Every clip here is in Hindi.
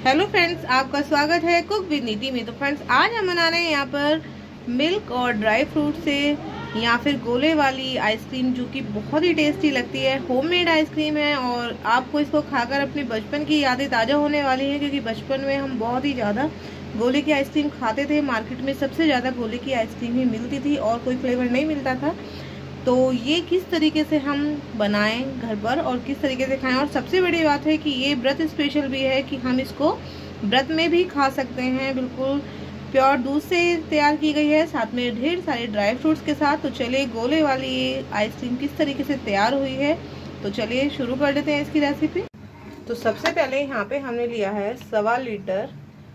हेलो फ्रेंड्स, आपका स्वागत है कुक विद नीति में। तो फ्रेंड्स, आज हम बना रहे हैं यहाँ पर मिल्क और ड्राई फ्रूट से या फिर गोले वाली आइसक्रीम, जो कि बहुत ही टेस्टी लगती है। होममेड आइसक्रीम है और आपको इसको खाकर अपने बचपन की यादें ताज़ा होने वाली हैं, क्योंकि बचपन में हम बहुत ही ज़्यादा गोले की आइसक्रीम खाते थे। मार्केट में सबसे ज़्यादा गोले की आइसक्रीम ही मिलती थी और कोई फ्लेवर नहीं मिलता था। तो ये किस तरीके से हम बनाएं घर पर और किस तरीके से खाएं, और सबसे बड़ी बात है कि ये व्रत स्पेशल भी है कि हम इसको व्रत में भी खा सकते हैं। बिल्कुल प्योर दूध से तैयार की गई है, साथ में ढेर सारे ड्राई फ्रूट्स के साथ। तो चलिए गोले वाली ये आइसक्रीम किस तरीके से तैयार हुई है, तो चलिए शुरू कर देते हैं इसकी रेसिपी। तो सबसे पहले यहाँ पे हमने लिया है 1.25 लीटर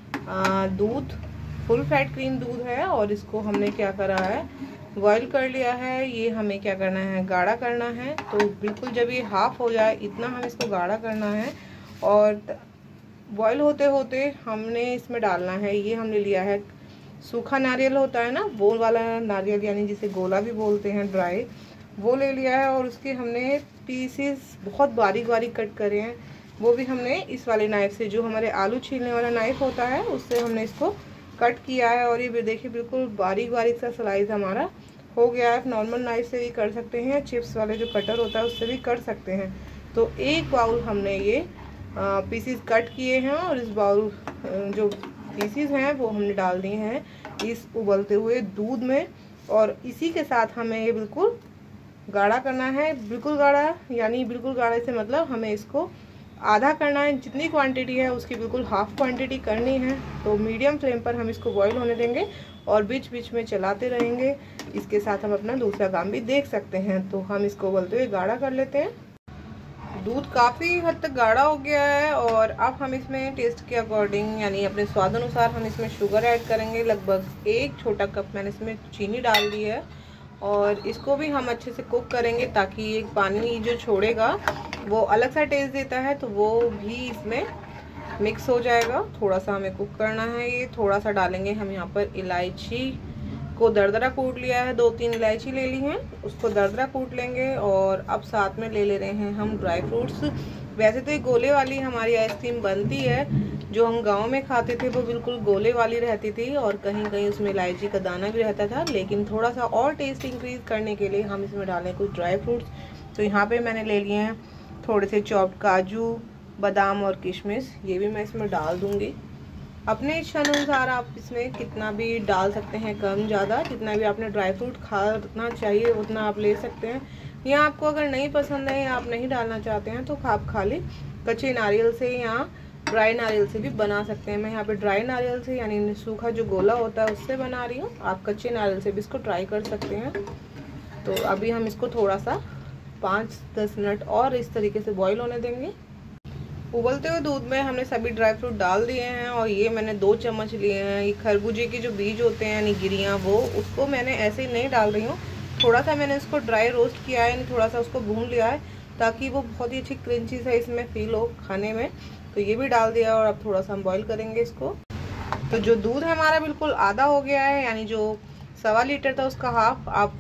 दूध, फुल फैट क्रीम दूध है, और इसको हमने क्या करा है, बॉईल कर लिया है। ये हमें क्या करना है, गाढ़ा करना है। तो बिल्कुल जब ये हाफ हो जाए इतना हम इसको गाढ़ा करना है, और बॉईल होते होते हमने इसमें डालना है, ये हमने लिया है सूखा नारियल होता है ना, वो वाला नारियल, यानी जिसे गोला भी बोलते हैं, ड्राई, वो ले लिया है। और उसके हमने पीसेस बहुत बारीक बारीक कट करे हैं, वो भी हमने इस वाले नाइफ से, जो हमारे आलू छीलने वाला नाइफ होता है, उससे हमने इसको कट किया है। और ये देखिए बिल्कुल बारीक बारीक सा स्लाइस हमारा हो गया है। नॉर्मल नाइफ से भी कर सकते हैं, चिप्स वाले जो कटर होता है उससे भी कर सकते हैं। तो एक बाउल हमने ये पीसीस कट किए हैं, और इस बाउल जो पीसीस हैं वो हमने डाल दिए हैं इस उबलते हुए दूध में। और इसी के साथ हमें ये बिल्कुल गाढ़ा करना है। बिल्कुल गाढ़ा यानी बिल्कुल गाढ़े से मतलब हमें इसको आधा करना है। जितनी क्वांटिटी है उसकी बिल्कुल हाफ क्वांटिटी करनी है। तो मीडियम फ्लेम पर हम इसको बॉईल होने देंगे और बीच बीच में चलाते रहेंगे। इसके साथ हम अपना दूसरा काम भी देख सकते हैं। तो हम इसको उबलते हुए गाढ़ा कर लेते हैं। दूध काफ़ी हद तक गाढ़ा हो गया है, और अब हम इसमें टेस्ट के अकॉर्डिंग यानी अपने स्वाद अनुसार हम इसमें शुगर ऐड करेंगे। लगभग 1 छोटा कप मैंने इसमें चीनी डाल दी है, और इसको भी हम अच्छे से कुक करेंगे ताकि ये पानी जो छोड़ेगा वो अलग सा टेस्ट देता है, तो वो भी इसमें मिक्स हो जाएगा। थोड़ा सा हमें कुक करना है। ये थोड़ा सा डालेंगे हम यहाँ पर इलायची को दरदरा कूट लिया है, 2-3 इलायची ले ली हैं, उसको दरदरा कूट लेंगे। और अब साथ में ले रहे हैं हम ड्राई फ्रूट्स। वैसे तो ये गोले वाली हमारी आइसक्रीम बनती है, जो हम गांव में खाते थे वो बिल्कुल गोले वाली रहती थी, और कहीं कहीं उसमें इलायची का दाना भी रहता था। लेकिन थोड़ा सा और टेस्ट इंक्रीज करने के लिए हम इसमें डालें कुछ ड्राई फ्रूट्स। तो यहाँ पे मैंने ले लिए हैं थोड़े से चॉप्ड काजू, बादाम और किशमिश, ये भी मैं इसमें डाल दूँगी। अपने इच्छा अनुसार आप इसमें कितना भी डाल सकते हैं, कम ज़्यादा, जितना भी आपने ड्राई फ्रूट खाना चाहिए उतना आप ले सकते हैं। या आपको अगर नहीं पसंद है या आप नहीं डालना चाहते हैं तो आप खाली कच्चे नारियल से या ड्राई नारियल से भी बना सकते हैं। मैं यहाँ पे ड्राई नारियल से यानी सूखा जो गोला होता है उससे बना रही हूँ। आप कच्चे नारियल से भी इसको ट्राई कर सकते हैं। तो अभी हम इसको थोड़ा सा 5-10 मिनट और इस तरीके से बॉईल होने देंगे। उबलते हुए दूध में हमने सभी ड्राई फ्रूट डाल दिए हैं, और ये मैंने 2 चम्मच लिए हैं। ये खरबूजे के जो बीज होते हैं यानी गिरियाँ, वो उसको मैंने ऐसे ही नहीं डाल रही हूँ, थोड़ा सा मैंने इसको ड्राई रोस्ट किया है, यानी थोड़ा सा उसको भून लिया है ताकि वो बहुत ही अच्छी क्रंची सा इसमें फील हो खाने में। तो ये भी डाल दिया, और अब थोड़ा सा हम बॉईल करेंगे इसको। तो जो दूध हमारा बिल्कुल आधा हो गया है, यानी जो 1.25 लीटर था उसका हाफ, आप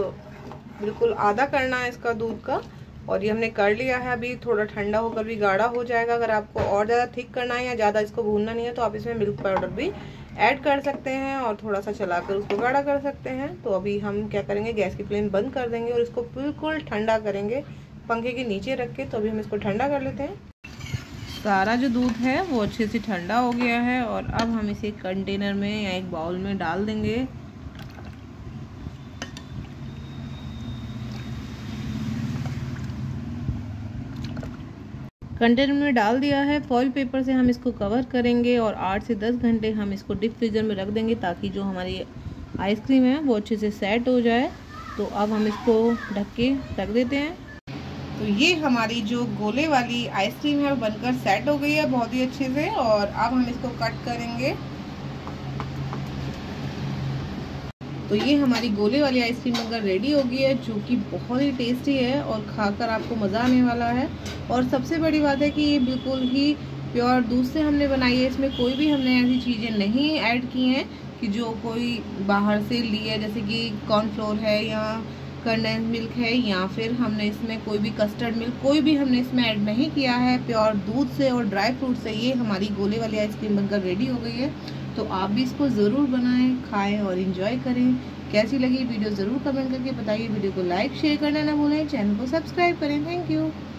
बिल्कुल आधा करना है इसका दूध का, और ये हमने कर लिया है। अभी थोड़ा ठंडा होकर भी गाढ़ा हो जाएगा। अगर आपको और ज़्यादा थिक करना है या ज़्यादा इसको भूनना नहीं है तो आप इसमें मिल्क पाउडर भी ऐड कर सकते हैं, और थोड़ा सा चलाकर उसको गाढ़ा कर सकते हैं। तो अभी हम क्या करेंगे, गैस की फ्लेम बंद कर देंगे और इसको बिल्कुल ठंडा करेंगे पंखे के नीचे रख के। तो अभी हम इसको ठंडा कर लेते हैं। सारा जो दूध है वो अच्छे से ठंडा हो गया है, और अब हम इसे कंटेनर में या एक बाउल में डाल देंगे। कंटेनर में डाल दिया है, फॉइल पेपर से हम इसको कवर करेंगे, और 8 से 10 घंटे हम इसको डीप फ्रीजर में रख देंगे ताकि जो हमारी आइसक्रीम है वो अच्छे से सेट हो जाए। तो अब हम इसको ढक के रख देते हैं। तो ये हमारी जो गोले वाली आइसक्रीम है वो बनकर सेट हो गई है बहुत ही अच्छे से, और अब हम इसको कट करेंगे। तो ये हमारी गोले वाली आइसक्रीम बनकर रेडी हो गई है, जो कि बहुत ही टेस्टी है और खाकर आपको मज़ा आने वाला है। और सबसे बड़ी बात है कि ये बिल्कुल ही प्योर दूध से हमने बनाई है। इसमें कोई भी हमने ऐसी चीज़ें नहीं ऐड की हैं कि जो कोई बाहर से ली है, जैसे कि कॉर्नफ्लोर है या कंडेंस मिल्क है या फिर हमने इसमें कोई भी कस्टर्ड मिल्क कोई भी हमने इसमें ऐड नहीं किया है। प्योर दूध से और ड्राई फ्रूट से ये हमारी गोले वाली आइसक्रीम बनकर रेडी हो गई है। तो आप भी इसको ज़रूर बनाएं, खाएं और इन्जॉय करें। कैसी लगी वीडियो ज़रूर कमेंट करके बताइए। वीडियो को लाइक शेयर करना ना भूलें, चैनल को सब्सक्राइब करें। Thank you.